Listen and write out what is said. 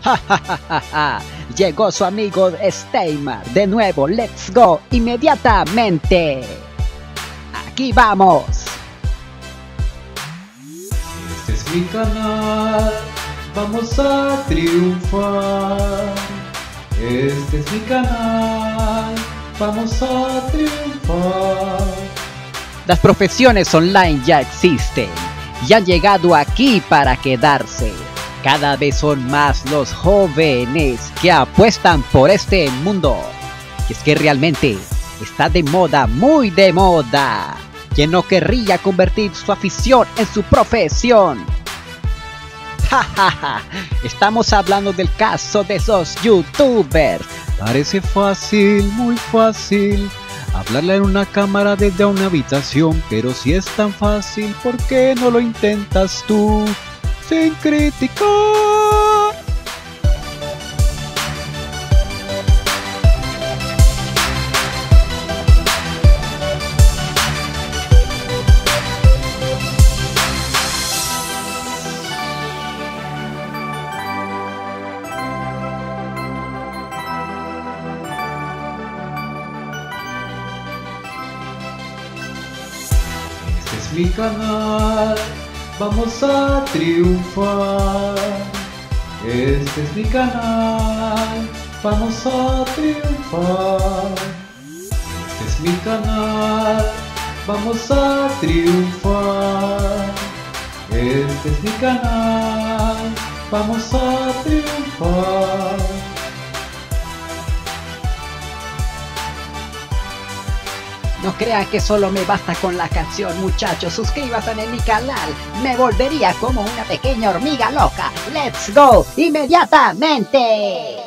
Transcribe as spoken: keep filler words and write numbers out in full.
Llegó su amigo Steimar. De nuevo, let's go inmediatamente. Aquí vamos. Este es mi canal, vamos a triunfar. Este es mi canal, vamos a triunfar. Las profesiones online ya existen y han llegado aquí para quedarse. Cada vez son más los jóvenes que apuestan por este mundo. Y es que realmente está de moda, muy de moda. ¿Quién no querría convertir su afición en su profesión? Ja, ja, ja. Estamos hablando del caso de esos youtubers. Parece fácil, muy fácil, hablarle en una cámara desde una habitación, pero si es tan fácil, ¿por qué no lo intentas tú sin crítica? Este es mi canal, vamos a triunfar. Este es mi canal, vamos a triunfar. Este es mi canal, vamos a triunfar. Este es mi canal, vamos a triunfar. No crean que solo me basta con la canción, muchachos. Suscríbanse en mi canal. Me volvería como una pequeña hormiga loca. ¡Let's go! ¡Inmediatamente!